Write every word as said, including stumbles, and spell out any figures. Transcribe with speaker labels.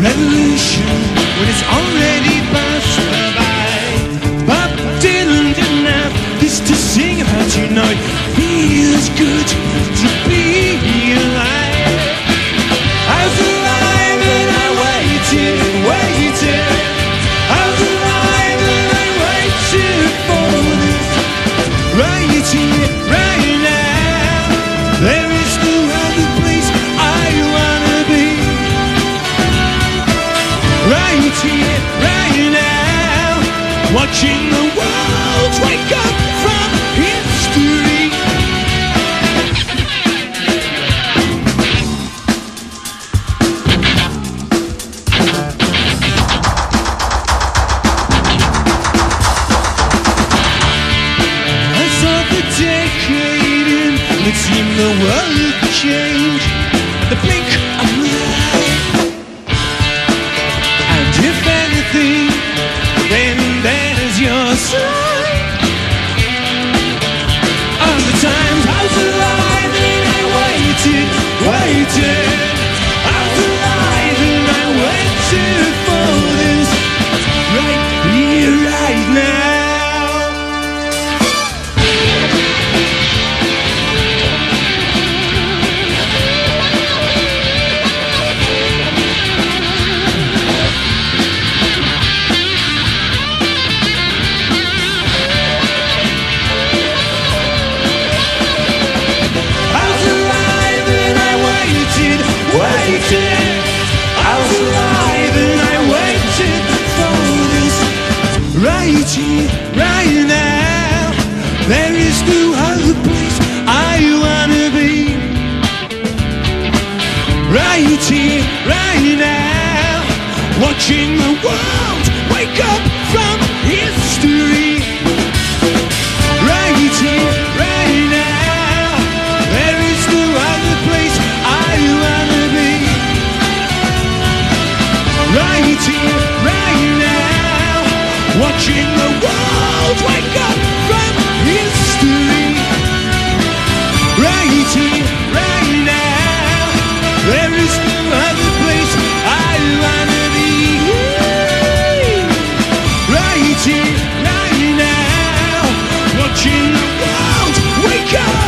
Speaker 1: revolution when it's already passed by. Bob Dylan didn't have this to sing about, you know. It feels good to be alive. I was alive and I waited, waited. I was alive and I waited for this. Right here, right now, there is no other place I wanna be. Right here, right now, watching the world wake up from history. I saw the decade in, and it seemed the world would change. The blink of an eye. And if anything, then there's your sign. All the times I was alive and I waited, waited. I was alive and I waited for this. Right here, right now. Waited. I was alive and I waited for this. Right here, right now, there is no other place I wanna be. Right here, right now, watching the world wake up from history. Right here, right now, there is no other place I wanna be. Right here, right now, watching the world wake up from history. Right here, right now, there is no other place I wanna be. Right here, right now, watching the world wake up.